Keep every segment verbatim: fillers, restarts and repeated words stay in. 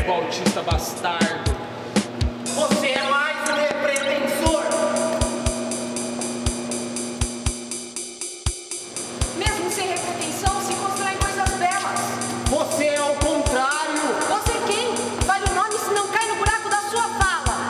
médico autista bastardo. Você é mais um pretensor. Mesmo sem pretensão, se constroem coisas belas. Você é o contrário. Você quem? Fale o nome se não cai no buraco da sua fala.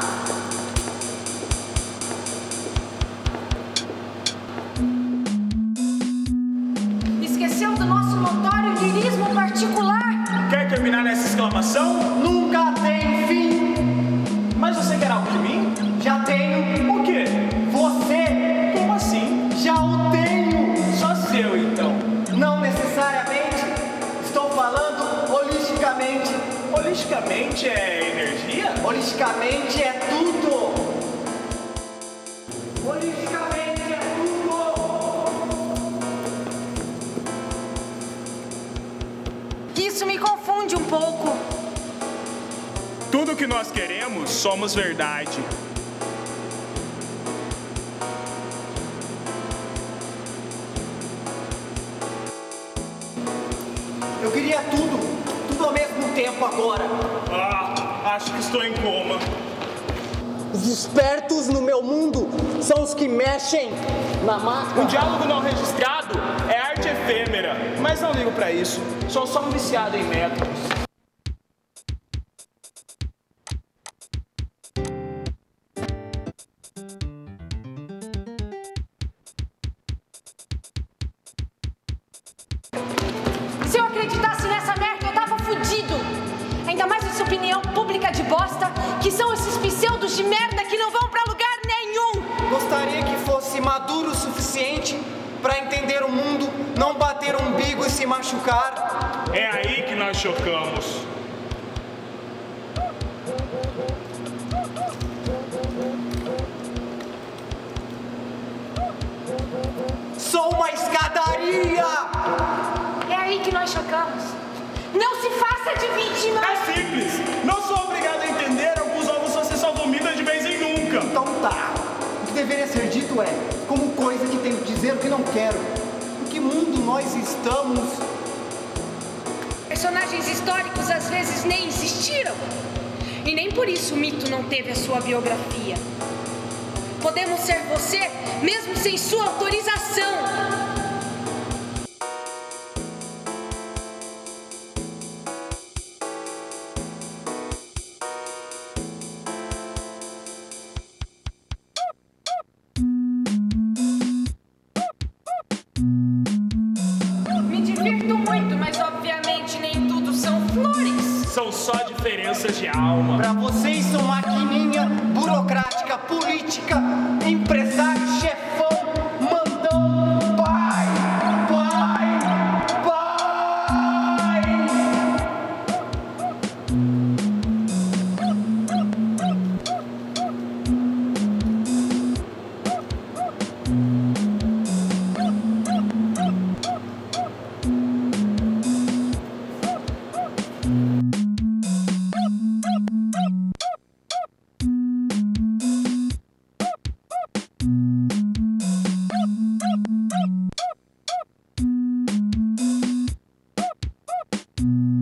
Esqueceu do nosso notório lirismo particular? Quer terminar nessa exclamação? Nunca tem fim. Mas você quer algo de mim? Já tenho. O quê? Você. Como assim? Já o tenho. Só seu, então. Não necessariamente. Estou falando holisticamente. Holisticamente é energia? Holisticamente é tudo. Holisticamente é tudo. Isso me confunde um pouco. Tudo que nós queremos, somos verdade. Eu queria tudo. Tudo ao mesmo tempo agora. Ah, acho que estou em coma. Os espertos no meu mundo são os que mexem na máquina. Um diálogo não registrado é arte efêmera, mas não ligo pra isso. Sou só um viciado em métodos. Se eu acreditasse nessa merda, eu tava fudido. Ainda mais essa opinião pública de bosta, que são esses pseudos de merda que não vão pra lugar nenhum. Gostaria que fosse maduro o suficiente para entender o mundo, não bater o umbigo e se machucar. É aí que nós chocamos. Sou uma escadaria! É aí que nós chocamos. Não se faça de vítima. É simples. Não sou obrigado a entender. Alguns ovos você só vomita de vez em nunca. Então tá. O que deveria ser dito é, como coisa que tenho que dizer o que não quero. Em que mundo nós estamos? Personagens históricos às vezes nem existiram. E nem por isso o mito não teve a sua biografia. Podemos ser você, mesmo sem sua autorização. Me divirto muito, mas obviamente nem tudo são flores. São só diferenças de alma. Pra vocês são maquininha burocrática, política, empresário, chefão, mandão, pai, pai, pai. Thank you.